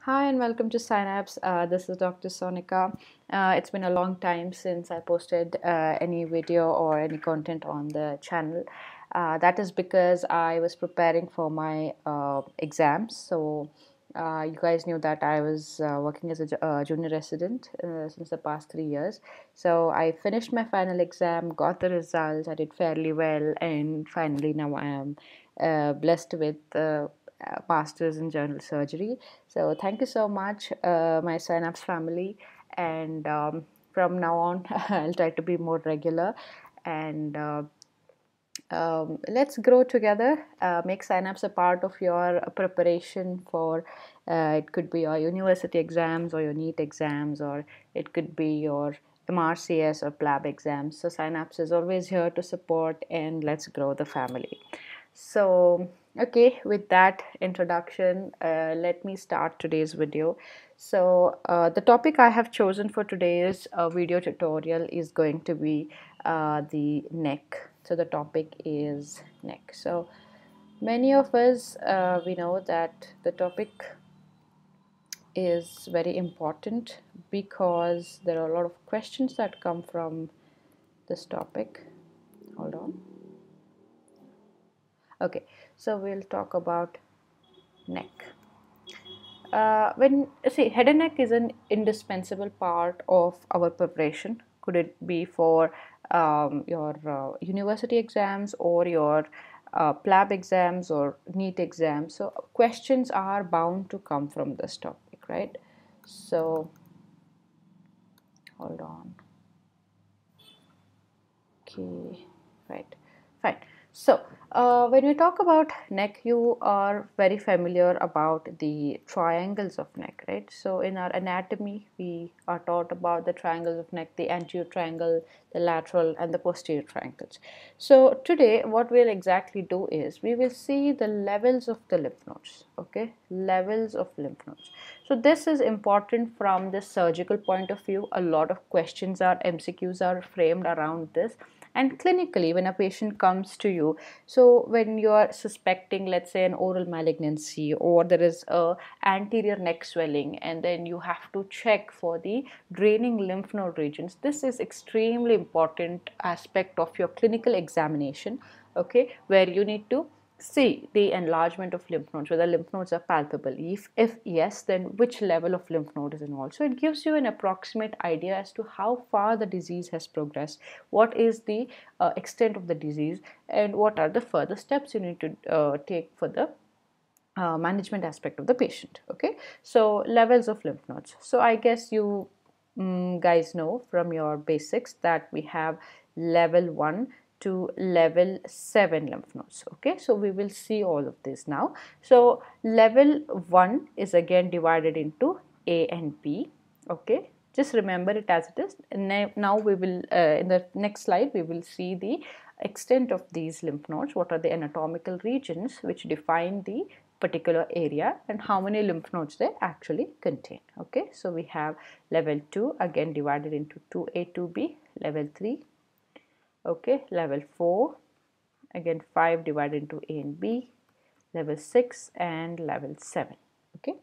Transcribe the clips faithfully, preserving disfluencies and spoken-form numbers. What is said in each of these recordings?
Hi and welcome to Synapse. Uh, this is Doctor Sonika. Uh, it's been a long time since I posted uh, any video or any content on the channel. Uh, that is because I was preparing for my uh, exams. So, uh, you guys knew that I was uh, working as a ju- uh, junior resident uh, since the past three years. So, I finished my final exam, got the results, I did fairly well, and finally now I am uh, blessed with uh, a master's in general surgery. So thank you so much, uh, my Synapse family. And um, from now on, I'll try to be more regular. And uh, um, let's grow together. Uh, make Synapse a part of your preparation for. Uh, it could be your university exams or your NEET exams, or it could be your M R C S or PLAB exams. So Synapse is always here to support, and let's grow the family. So, okay, with that introduction, uh, let me start today's video. So, uh, the topic I have chosen for today's uh, video tutorial is going to be uh, the neck. So, the topic is neck. So, many of us, uh, we know that the topic is very important because there are a lot of questions that come from this topic. Hold on. Okay, so we'll talk about neck. Uh, when see head and neck is an indispensable part of our preparation. Could it be for um, your uh, university exams or your uh, PLAB exams or NEET exams? So questions are bound to come from this topic, right? So hold on. Okay, right, fine. So, uh, when we talk about neck, you are very familiar about the triangles of neck, right? So, in our anatomy, we are taught about the triangles of neck, the anterior triangle, the lateral, and the posterior triangles. So, today, what we'll exactly do is we will see the levels of the lymph nodes, okay? Levels of lymph nodes. So, this is important from the surgical point of view. A lot of questions are, M C Qs are framed around this, and clinically when a patient comes to you, so when you are suspecting, let's say, an oral malignancy, or there is a anterior neck swelling, and then you have to check for the draining lymph node regions, this is extremely important aspect of your clinical examination, okay, where you need to see the enlargement of lymph nodes, whether lymph nodes are palpable. If, if yes, then which level of lymph node is involved. So it gives you an approximate idea as to how far the disease has progressed, what is the uh, extent of the disease, and what are the further steps you need to uh, take for the uh, management aspect of the patient. Okay, so levels of lymph nodes. So I guess you um, guys know from your basics that we have level one to level seven lymph nodes. Okay, so we will see all of this now. So level one is again divided into A and B. Okay, just remember it as it is. Now we will uh, in the next slide we will see the extent of these lymph nodes, what are the anatomical regions which define the particular area, and how many lymph nodes they actually contain. Okay, so we have level two again divided into two A, two B, level three, okay, level four, again five divided into A and B, level six, and level seven. Okay,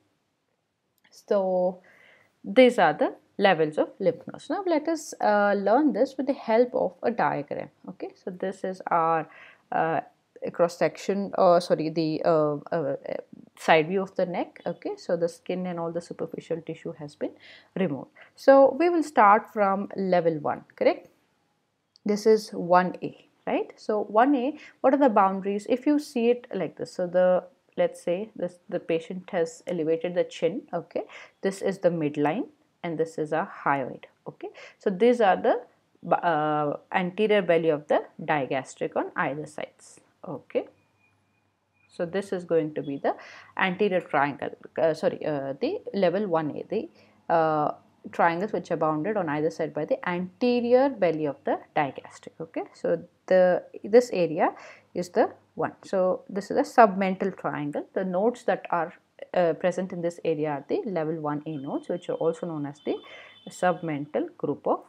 so these are the levels of lymph nodes. Now let us uh, learn this with the help of a diagram. Okay, so this is our uh, cross section, or uh, sorry, the uh, uh, side view of the neck. Okay, so the skin and all the superficial tissue has been removed. So we will start from level one, correct? This is one A, right? So one A, what are the boundaries? If you see it like this, so the, let's say this, the patient has elevated the chin, okay, this is the midline and this is a hyoid, okay, so these are the uh, anterior belly of the digastric on either sides, okay. So this is going to be the anterior triangle, uh, sorry, uh, the level one A, the uh, triangles which are bounded on either side by the anterior belly of the digastric. Okay, so the this area is the one. So this is a submental triangle. The nodes that are uh, present in this area are the level one A nodes, which are also known as the submental group of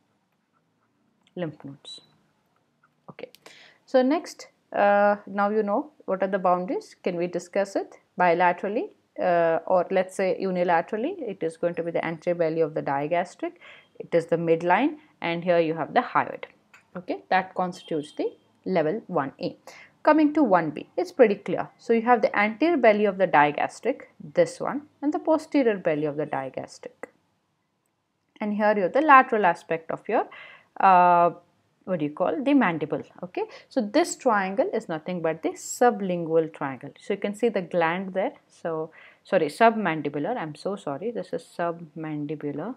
lymph nodes. Okay, so next, uh, now you know what are the boundaries. Can we discuss it bilaterally? uh, or let's say unilaterally, it is going to be the anterior belly of the digastric, it is the midline, and here you have the hyoid. Okay, that constitutes the level one A. Coming to one B, it's pretty clear. So you have the anterior belly of the digastric, this one, and the posterior belly of the digastric. And here you have the lateral aspect of your uh, what do you call the mandible. Okay, so this triangle is nothing but the sublingual triangle. So you can see the gland there. So sorry, submandibular, I'm so sorry, this is submandibular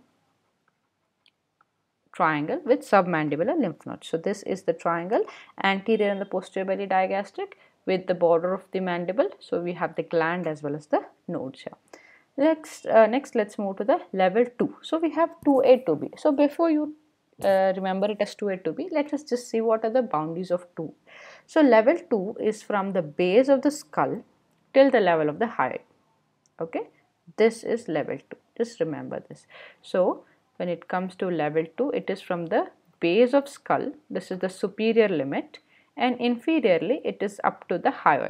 triangle with submandibular lymph nodes. So this is the triangle, anterior and the posterior belly digastric with the border of the mandible. So we have the gland as well as the nodes here. Next, uh, next let's move to the level two. So we have two A, two B. So before you uh, remember it as two A, two B, let us just see what are the boundaries of two. So level two is from the base of the skull till the level of the hyoid. Okay, this is level two. Just remember this. So when it comes to level two, it is from the base of skull, this is the superior limit, and inferiorly it is up to the hyoid.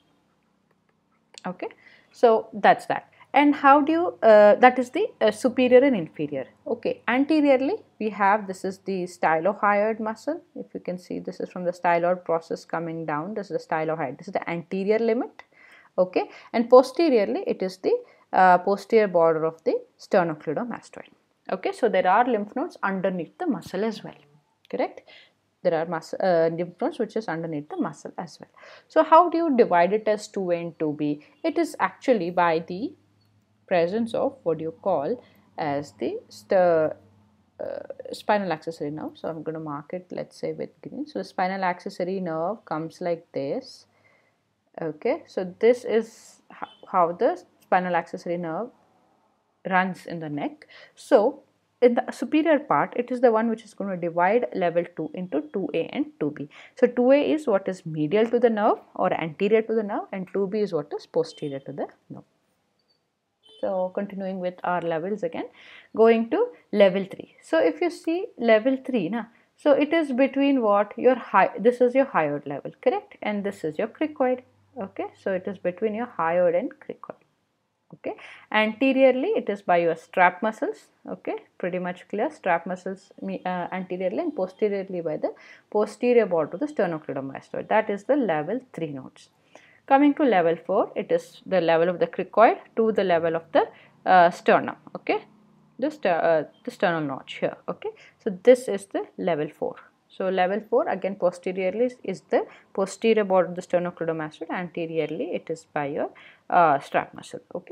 Okay, so that's that. And how do you, uh, that is the uh, superior and inferior. Okay, anteriorly we have, this is the stylohyoid muscle. If you can see, this is from the styloid process coming down, this is the stylohyoid, this is the anterior limit. Okay, and posteriorly it is the uh, posterior border of the sternocleidomastoid. Okay, so there are lymph nodes underneath the muscle as well, correct? There are muscle, uh, lymph nodes which is underneath the muscle as well. So how do you divide it as two A and two B? It is actually by the presence of what you call as the uh, spinal accessory nerve. So I'm going to mark it, let's say, with green. So the spinal accessory nerve comes like this. Okay, so this is how the spinal accessory nerve runs in the neck. So in the superior part, it is the one which is going to divide level two into two A and two B. So two A is what is medial to the nerve or anterior to the nerve, and two B is what is posterior to the nerve. So continuing with our levels again, going to level three. So if you see level three, na, so it is between what your high, this is your hyoid level, correct? And this is your cricoid. Okay, so it is between your hyoid and cricoid. Okay, anteriorly it is by your strap muscles. Okay, pretty much clear, strap muscles uh, anteriorly, and posteriorly by the posterior border of the sternocleidomastoid. That is the level three nodes. Coming to level four, it is the level of the cricoid to the level of the uh, sternum. Okay, the, st uh, the sternal notch here. Okay, so this is the level four. So level four again posteriorly is, is the posterior border of the sternocleidomastoid, anteriorly it is by your uh, strap muscle. Okay,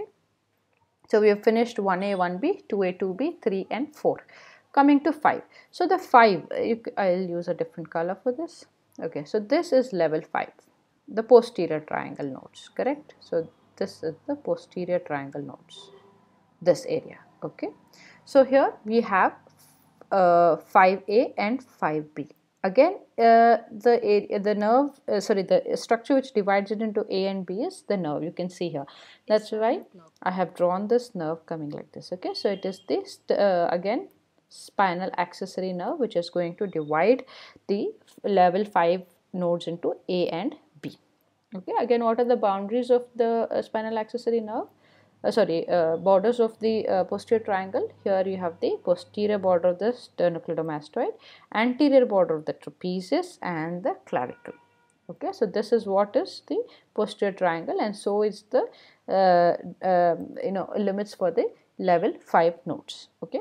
so we have finished one A, one B, two A, two B, three and four. Coming to five. So the five, you, I'll use a different color for this. Okay, so this is level five, the posterior triangle nodes, correct? So this is the posterior triangle nodes, this area. Okay, so here we have uh, five A and five B. Again, uh, the area, the nerve, uh, sorry, the structure which divides it into A and B is the nerve. You can see here. That's why I have drawn this nerve coming like this. Okay, so it is this uh, again spinal accessory nerve which is going to divide the level five nodes into A and B. Okay, again, what are the boundaries of the uh, spinal accessory nerve? Uh, sorry, uh, borders of the uh, posterior triangle. Here you have the posterior border of the sternocleidomastoid, anterior border of the trapezius and the clavicle. Okay, so this is what is the posterior triangle, and so is the uh, uh, you know limits for the level five nodes. Okay,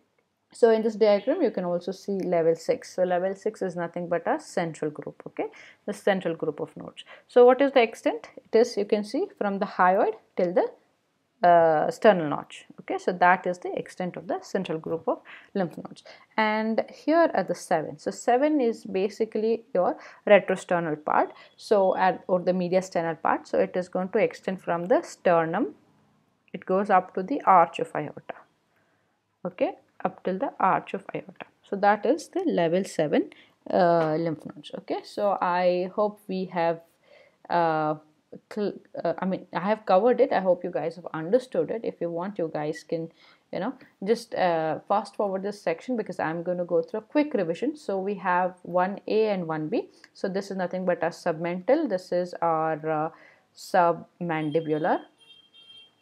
so in this diagram you can also see level six. So level six is nothing but a central group. Okay, the central group of nodes. So what is the extent? It is, you can see, from the hyoid till the Uh, sternal notch. Okay, so that is the extent of the central group of lymph nodes. And here are the seven. So seven is basically your retrosternal part, so at or the mediasternal part. So it is going to extend from the sternum, it goes up to the arch of aorta. Okay, up till the arch of aorta. So that is the level seven uh, lymph nodes. Okay, so I hope we have uh, uh, I mean I have covered it. I hope you guys have understood it. If you want, you guys can you know just uh, fast forward this section, because I'm going to go through a quick revision. So we have one A and one B. So this is nothing but our submental, this is our uh, submandibular,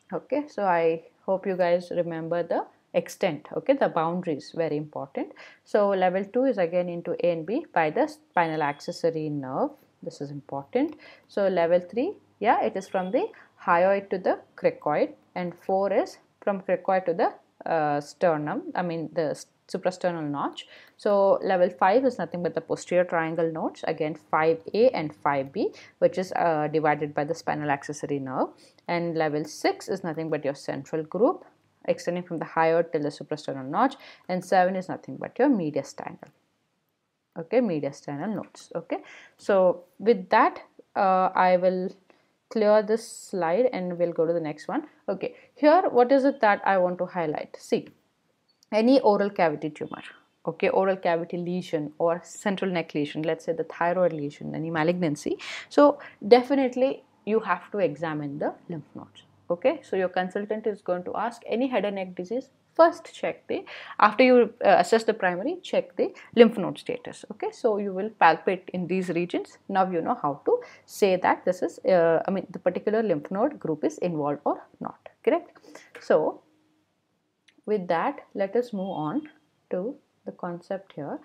Okay, so I hope you guys remember the extent. Okay, the boundaries, very important. So level two is again into A and B by the spinal accessory nerve. This is important. So level three, yeah, it is from the hyoid to the cricoid, and four is from cricoid to the uh, sternum, I mean the suprasternal notch. So level five is nothing but the posterior triangle nodes, again five A and five B, which is uh, divided by the spinal accessory nerve. And level six is nothing but your central group, extending from the hyoid till the suprasternal notch, and seven is nothing but your mediastinal. Okay, mediastinal nodes. Okay, so with that uh, I will clear this slide and we'll go to the next one. Okay, here what is it that I want to highlight? See, any oral cavity tumor, okay, oral cavity lesion or central neck lesion, let's say the thyroid lesion, any malignancy, so definitely you have to examine the lymph nodes. Okay, so your consultant is going to ask any head and neck disease, first check the, after you uh, assess the primary, check the lymph node status. Okay, so you will palpate in these regions. Now you know how to say that this is uh, I mean the particular lymph node group is involved or not, correct? So with that, let us move on to the concept here.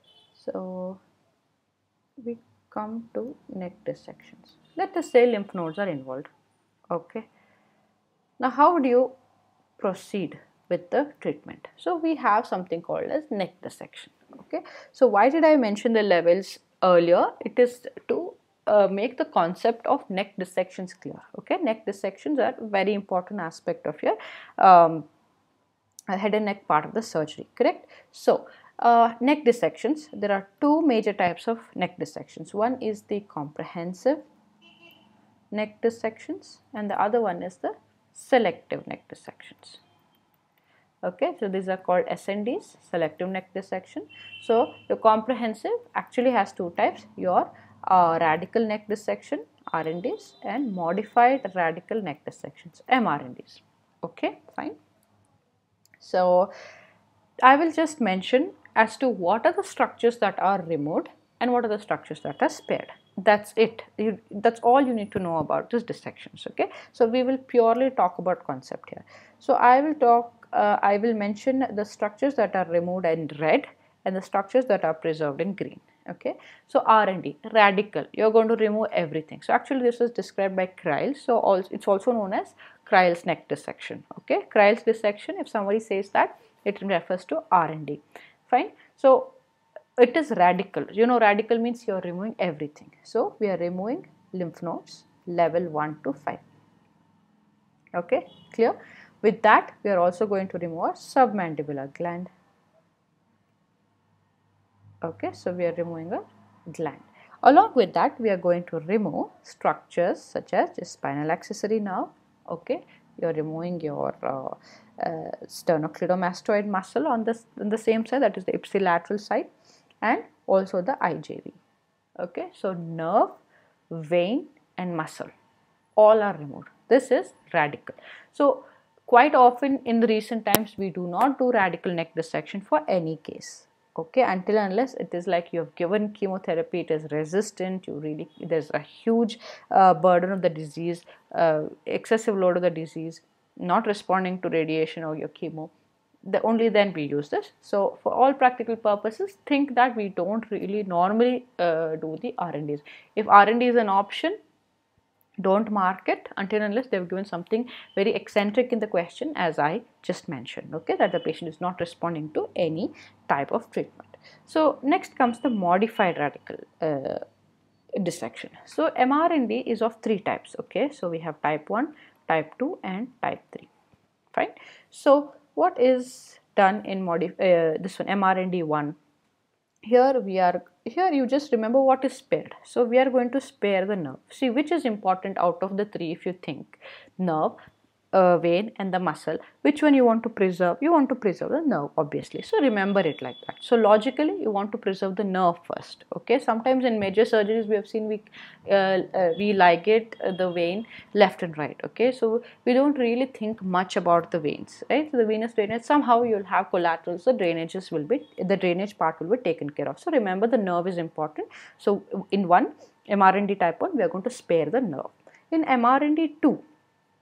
So we come to neck dissections. Let us say lymph nodes are involved. Okay, now how do you proceed with the treatment? So we have something called as neck dissection. Okay, so why did I mention the levels earlier? It is to uh, make the concept of neck dissections clear. Okay, neck dissections are very important aspect of your um, head and neck part of the surgery, correct? So uh, neck dissections, there are two major types of neck dissections. One is the comprehensive neck dissections and the other one is the selective neck dissections. Okay, so these are called S N Ds, selective neck dissection. So your comprehensive actually has two types, your uh, radical neck dissection, R N Ds, and modified radical neck dissections, M R N Ds. Okay, fine. So I will just mention as to what are the structures that are removed and what are the structures that are spared. That's it. You, that's all you need to know about this dissections. Okay. So we will purely talk about concept here. So I will talk. Uh, I will mention the structures that are removed in red and the structures that are preserved in green. Okay. So R and D, radical. You're going to remove everything. So actually this is described by Kryles. So also, it's also known as Kryles neck dissection. Okay. Kryles dissection. If somebody says that, it refers to R and D. Fine. So it is radical. You know, radical means you are removing everything. So we are removing lymph nodes level one to five. Okay, clear? With that, we are also going to remove our submandibular gland. Okay, so we are removing a gland. Along with that, we are going to remove structures such as the spinal accessory nerve. Okay, you are removing your uh, uh, sternocleidomastoid muscle on the, on the same side, that is the ipsilateral side, and also the I J V. Okay, so nerve, vein and muscle all are removed. This is radical. So quite often in the recent times we do not do radical neck dissection for any case. Okay, until unless it is like you have given chemotherapy, it is resistant, you really, there's a huge uh, burden of the disease, uh, excessive load of the disease, not responding to radiation or your chemo, the only then we use this. So for all practical purposes, think that we don't really normally uh, do the R and Ds. If R and D is an option, don't mark it until unless they've given something very eccentric in the question, as I just mentioned, okay, that the patient is not responding to any type of treatment. So next comes the modified radical uh, dissection. So M R N D is of three types. Okay, so we have type one, type two and type three. Fine. So what is done in modif uh, this one, M R N D one? Here we are, here you just remember what is spared. So we are going to spare the nerve. See which is important out of the three. If you think nerve, uh, vein and the muscle, which one you want to preserve? You want to preserve the nerve, obviously. So remember it like that. So logically you want to preserve the nerve first. Okay, sometimes in major surgeries we have seen we uh, uh, we ligate uh, the vein left and right. Okay, so we don't really think much about the veins, right? So the venous drainage, somehow you'll have collaterals, the drainages will be, the drainage part will be taken care of. So remember the nerve is important. So in one M R N D type one, we are going to spare the nerve. In M R N D two,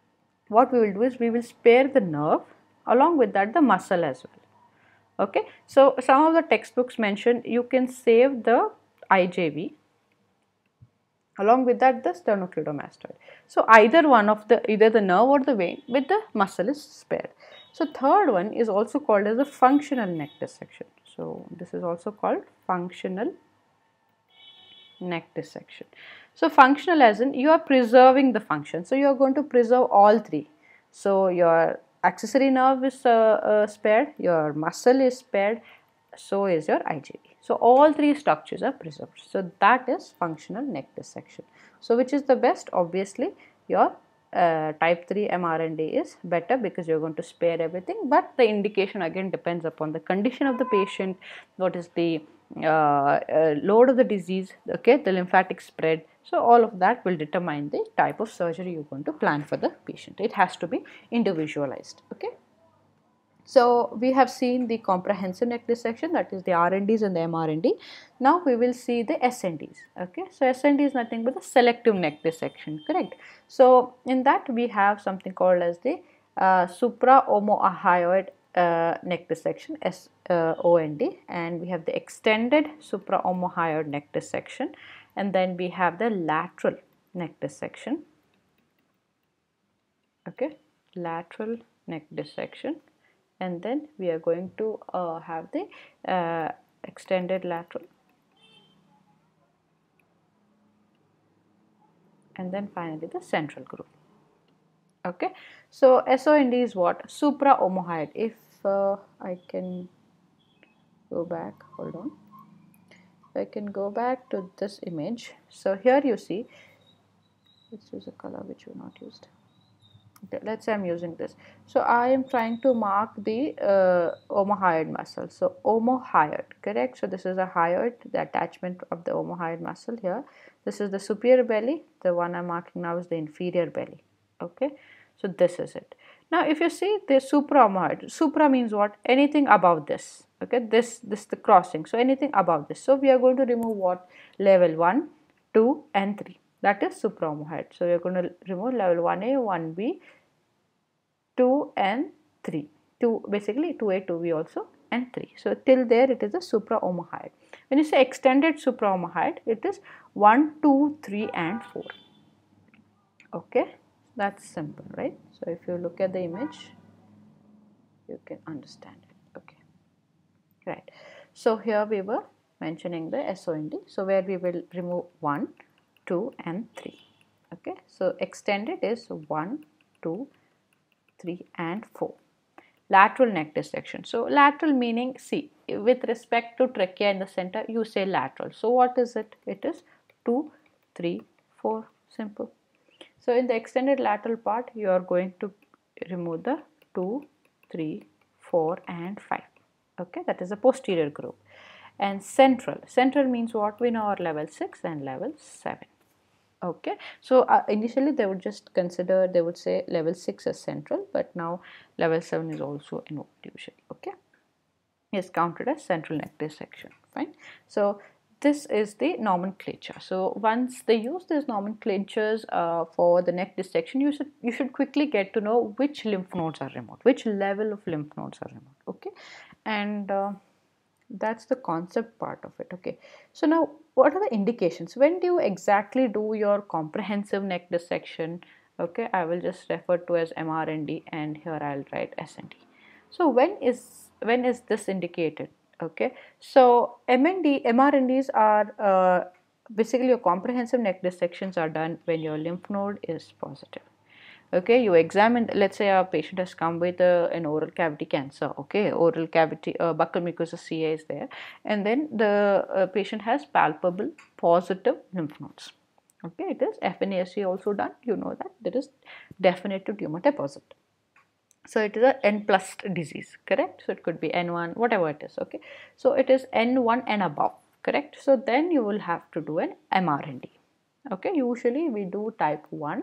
what we will do is we will spare the nerve, along with that the muscle as well. Okay, so some of the textbooks mention you can save the I J V, along with that the sternocleidomastoid. So either one of the, either the nerve or the vein with the muscle is spared. So third one is also called as a functional neck dissection. So this is also called functional neck dissection. So functional as in you are preserving the function. So you are going to preserve all three. So your accessory nerve is uh, uh, spared, your muscle is spared, so is your I J V. So all three structures are preserved. So that is functional neck dissection. So which is the best? Obviously your uh, type three M R N D is better because you are going to spare everything, but the indication again depends upon the condition of the patient, what is the uh, uh, load of the disease, okay, the lymphatic spread. So all of that will determine the type of surgery you are going to plan for the patient. It has to be individualized, okay. So we have seen the comprehensive neck dissection, that is the R N Ds and the M R N D. Now we will see the S N Ds. Okay, so S N D is nothing but the selective neck dissection, correct? So in that we have something called as the uh, supraomohyoid uh, neck dissection, S O N D, and we have the extended supraomohyoid neck dissection, and then we have the lateral neck dissection. Okay, lateral neck dissection. And then we are going to uh, have the uh, extended lateral, and then finally the central group. Okay, so S O N D is what? Supraomohyoid. If uh, I can go back, hold on, I can go back to this image. So here you see, let's use a color which we not used. Okay, let's say I'm using this. So I am trying to mark the uh, omohyoid muscle. So omohyoid, correct? So this is a hyoid, the attachment of the omohyoid muscle here. This is the superior belly. The one I'm marking now is the inferior belly. Okay, so this is it. Now if you see the supraomohyoid, supra means what? Anything above this. Okay, this this the crossing. So anything above this. So we are going to remove what? Level one, two, and three. That is supraomohyoid. So we are going to remove level one A, one B, two and three. two basically two A, two B also, and three. So till there it is a supraomohyoid. When you say extended supraomohyoid, it is one, two, three and four. Okay, that's simple, right? So if you look at the image, you can understand it. Okay, right. So here we were mentioning the S O N D. So where we will remove one, two and three. Okay, so extended is one, two, three and four. Lateral neck dissection. So lateral meaning, see, with respect to trachea in the center, you say lateral. So what is it? It is two, three, four, simple. So in the extended lateral part, you are going to remove the two, three, four and five. Okay, that is the posterior group. And central, central means what? We know our level six and level seven. Okay, so uh, initially they would just consider, they would say level six as central, but now level seven is also invoked usually. Okay, is counted as central neck dissection. Fine. So this is the nomenclature. So once they use these nomenclatures uh, for the neck dissection, you should you should quickly get to know which lymph nodes are removed, which level of lymph nodes are removed. Okay, and uh, that's the concept part of it. Okay, so now what are the indications? When do you exactly do your comprehensive neck dissection? Okay, I will just refer to as M R N D, and here I'll write S N D. So when is when is this indicated? Okay, so M N D, M R N Ds are uh, basically your comprehensive neck dissections are done when your lymph node is positive. Okay, you examine, let's say a patient has come with a, an oral cavity cancer. Okay, oral cavity uh, buccal mucosa C A is there, and then the uh, patient has palpable positive lymph nodes. Okay, it is F N A S E also done. You know that there is definitive tumor deposit. So it is a N plus disease, correct? So it could be N one, whatever it is. Okay, so it is N one and above, correct? So then you will have to do an M R N D. Okay, usually we do type one.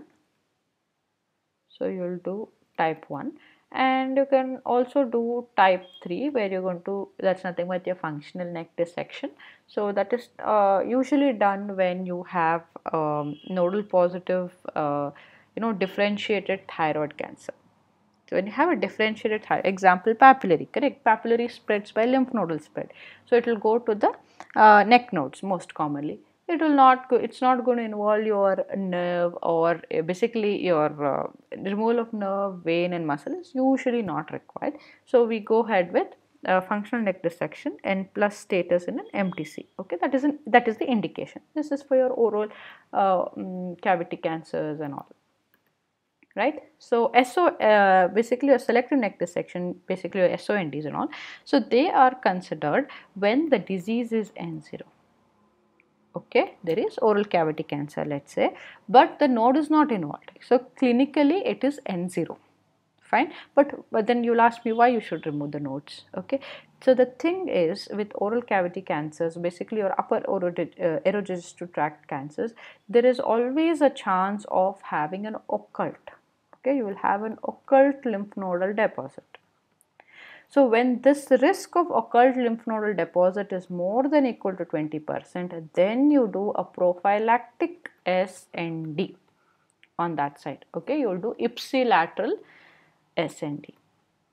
So you will do type one, and you can also do type three, where you're going to, that's nothing but your functional neck dissection. So that is uh, usually done when you have um, nodal positive uh, you know, differentiated thyroid cancer. So when you have a differentiated thyroid, example papillary, correct? Papillary spreads by lymph nodal spread. So it will go to the uh, neck nodes most commonly. It will not go, it's not going to involve your nerve, or uh, basically your uh, removal of nerve, vein and muscle is usually not required. So we go ahead with uh, functional neck dissection and plus status in an M T C. Okay, that is an, that is the indication. This is for your oral uh, um, cavity cancers and all. Right. So S O, uh, basically your selective neck dissection, basically your S O N Ds and all. So they are considered when the disease is N zero. Okay, there is oral cavity cancer, let's say, but the node is not involved. So clinically it is N zero. Fine, but, but then you'll ask me why you should remove the nodes. Okay, so the thing is with oral cavity cancers, basically your upper orogenital tract cancers, there is always a chance of having an occult. Okay, you will have an occult lymph nodal deposit. So when this risk of occult lymph nodal deposit is more than equal to twenty percent, then you do a prophylactic S N D on that side. Okay, you will do ipsilateral S N D.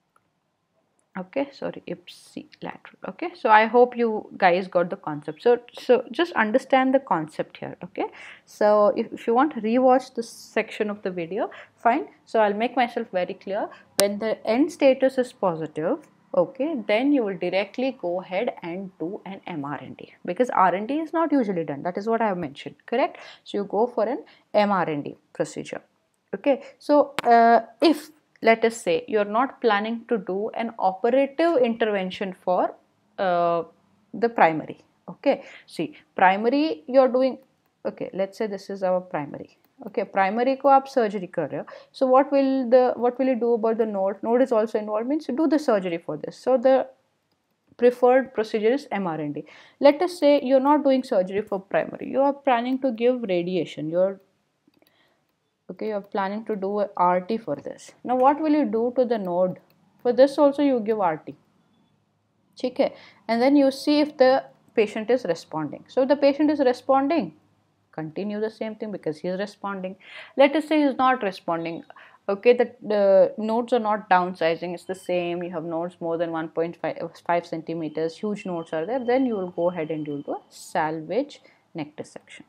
Okay, sorry, ipsilateral. Okay, so I hope you guys got the concept. So, so just understand the concept here. Okay, so if, if you want to rewatch this section of the video, fine. So I'll make myself very clear. When the end status is positive, okay, then you will directly go ahead and do an M R N D, because R N D is not usually done. That is what I have mentioned, correct? So you go for an M R N D procedure. Okay, so uh, if let us say you're not planning to do an operative intervention for uh, the primary. Okay, see, primary you're doing, okay, let's say this is our primary. Okay, primary को आप surgery कर रहे हो. So what will the what will you do about the node? Node is also involved, means you do the surgery for this. So the preferred procedure is M R N D. Let us say you're not doing surgery for primary. You are planning to give radiation. You're okay, you're planning to do a R T for this. Now what will you do to the node? For this also you give R T. Okay, and then you see if the patient is responding. So if the patient is responding, continue the same thing because he is responding. Let us say he is not responding. Okay, the, the nodes are not downsizing, it's the same. You have nodes more than one point five centimeters, huge nodes are there. Then you will go ahead and you will do a salvage neck dissection.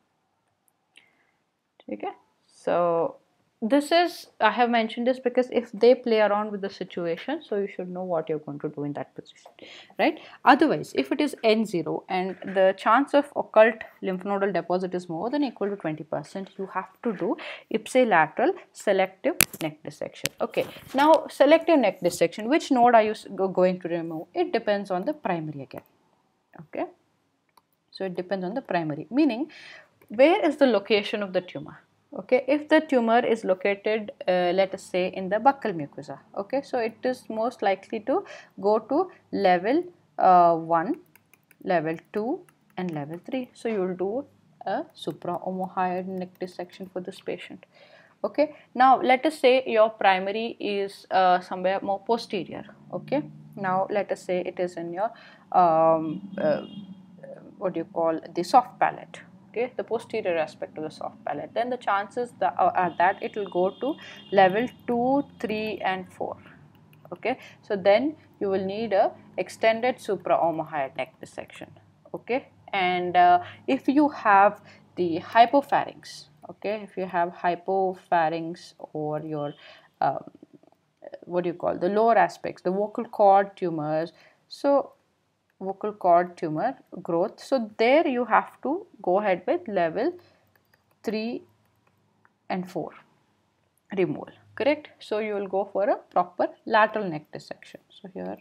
Okay. So this is, I have mentioned this because if they play around with the situation, so you should know what you're going to do in that position, right? Otherwise, if it is N zero and the chance of occult lymph nodal deposit is more than equal to twenty percent, you have to do ipsilateral selective neck dissection. Okay, now selective neck dissection, which node are you going to remove? It depends on the primary again. Okay, so it depends on the primary, meaning where is the location of the tumor? Okay, if the tumor is located, uh, let us say in the buccal mucosa, okay, so it is most likely to go to level uh, one, level two and level three. So you will do a supraomohyoid neck dissection for this patient. Okay, now let us say your primary is uh, somewhere more posterior. Okay, now let us say it is in your um, uh, what do you call the soft palate. Okay, the posterior aspect of the soft palate, then the chances that, uh, are that it will go to level two, three and four. Okay, so then you will need a extended supraomohyoid neck dissection. Okay, and uh, if you have the hypopharynx, okay, if you have hypopharynx or your um, what do you call the lower aspects, the vocal cord tumors, so vocal cord tumor growth, so there you have to go ahead with level three and four removal, correct? So you will go for a proper lateral neck dissection. So here,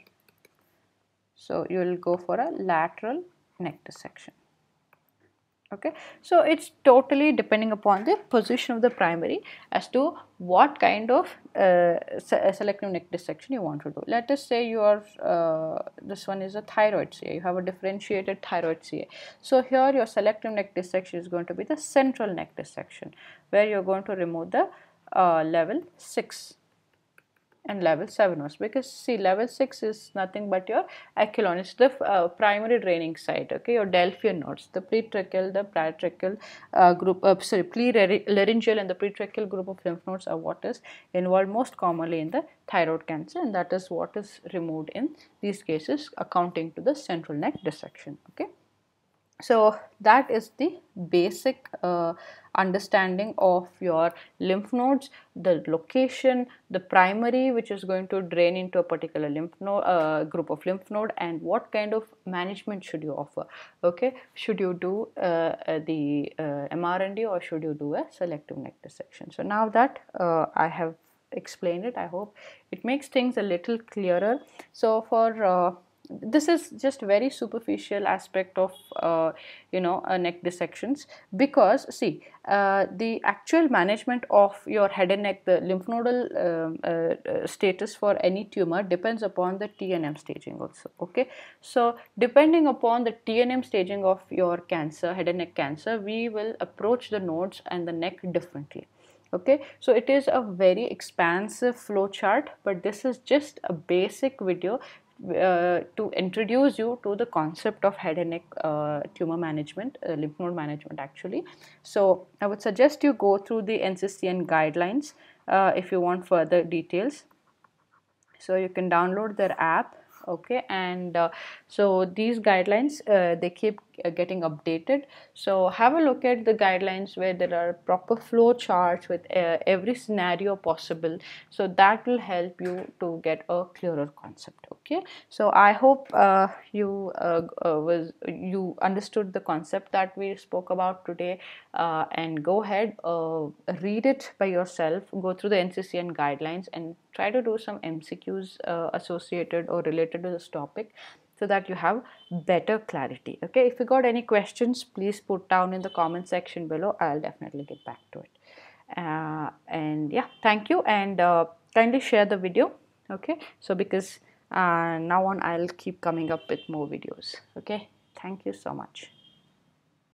so you will go for a lateral neck dissection. Okay, so it's totally depending upon the position of the primary as to what kind of uh, se selective neck dissection you want to do. Let us say you are uh, this one is a thyroid C A, you have a differentiated thyroid C A. So here your selective neck dissection is going to be the central neck dissection, where you're going to remove the uh, level six and level seven nodes, because see, level six is nothing but your achelon. It's the uh, primary draining site, okay, your Delphian nodes, the pretracheal, the paratracheal uh, group, uh, sorry, pre-laryngeal and the pretracheal group of lymph nodes are what is involved most commonly in the thyroid cancer, and that is what is removed in these cases, accounting to the central neck dissection, okay. So that is the basic uh, understanding of your lymph nodes, the location, the primary which is going to drain into a particular lymph node, uh, group of lymph node, and what kind of management should you offer, okay. Should you do uh, uh, the uh, M R N D or should you do a selective neck dissection? So now that uh, I have explained it, I hope it makes things a little clearer. So for uh, this is just very superficial aspect of uh, you know uh, neck dissections, because see, uh, the actual management of your head and neck, the lymph nodal um, uh, uh, status for any tumor depends upon the T N M staging also, okay. So depending upon the T N M staging of your cancer, head and neck cancer, we will approach the nodes and the neck differently, okay. So it is a very expansive flow chart, but this is just a basic video uh, to introduce you to the concept of head and neck uh, tumor management, uh, lymph node management actually. So I would suggest you go through the N C C N guidelines uh, if you want further details. So you can download their app, okay, and uh, so these guidelines uh, they keep uh, getting updated. So have a look at the guidelines where there are proper flow charts with uh, every scenario possible, so that will help you to get a clearer concept, okay. So I hope uh, you uh, uh, was you understood the concept that we spoke about today, uh, and go ahead, uh, read it by yourself, go through the N C C N guidelines and try to do some M C Qs uh, associated or related to this topic, so that you have better clarity, okay. If you got any questions, please put down in the comment section below. I'll definitely get back to it. Uh, and yeah, thank you, and uh, kindly share the video, okay. So because uh, now on I'll keep coming up with more videos, okay. Thank you so much.